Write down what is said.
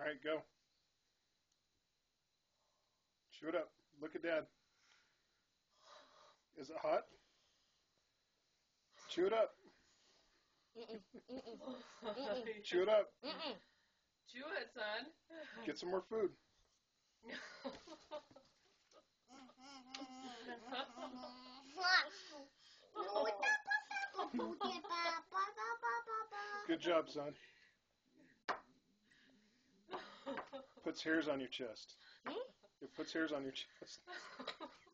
right, go. Chew it up. Look at Dad. Is it hot? Chew it up. Chew it up. Chew it, son. Get some more food. Good job, son. Puts hairs on your chest. It puts hairs on your chest.